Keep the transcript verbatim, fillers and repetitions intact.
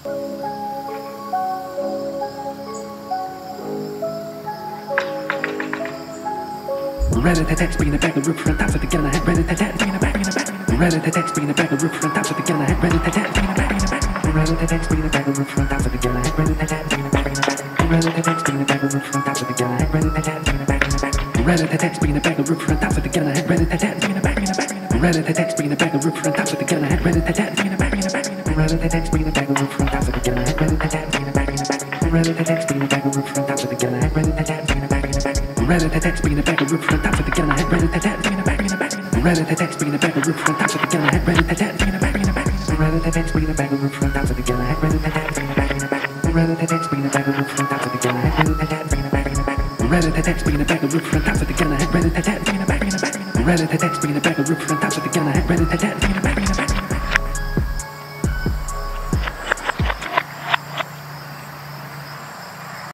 Rat-a-tat-tat, bringing it back, the roof front top of the gun I had. Rat-a-tat-tat, bringing it back, bringing it back. Rat-a-tat-tat, bringing it back, the roof front top of the gun I had. Rat-a-tat-tat, bringing it back, bringing it back. Rat-a-tat-tat, bringing it back, the roof front top of the gun I had. Rat-a-tat-tat, bringing it back, bringing it back. Rat-a-tat-tat, bringing it back, the roof front top of the gun I had. Rat-a-tat-tat, bringing it back, bringing it back. Rat-a-tat-tat, bringing it back, the roof front top of the gun I had. Rat-a-tat-tat, bringing it back, bringing it back. Rat-a-tat-tat, bringing it back, the roof front top of the gun I had. Rat-a-tat-tat, bringing it back, bringing it back. Rat-a-tat-tat, bringing it back, the roof front top of the gun I had. Rat-a-tat-tat, bringing it back, bringing it back. Rat-a-tat-tat, bringing it back, the roof front top of the gun I had. Rat-a-tat-tat, bringing it back, bringing it back. Rat-a-tat-tat, bringing it back, the roof front top of the gun I had. Rat-a-tat-tat, bringing it back, bringing it back. Rat-a-tat-tat, bringing it back, the roof front top of the gun I had. Rat-a-tat-tat, bringing it back, bringing it back. Rat-a-tat-tat, bringing it back, the roof front top of the gun I had. Rat-a-tat-tat, bringing it back, bringing it back. Rat-a-tat-tat, bringing it back, the roof front top of the gun I had. Rat-a-tat-tat, bringing it back, bringing it back. Rat-a-tat-tat, bringing it back, the roof front top of the gun I had. Rat-a-tat-tat, bringing it back, bringing it back. Rat-a-tat-tat, bringing it back, the roof front top of the gun I had. Rat-a-tat-tat, bringing it back.